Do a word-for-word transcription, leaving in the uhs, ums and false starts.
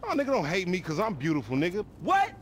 nigga don't hate me because I'm beautiful, nigga. What?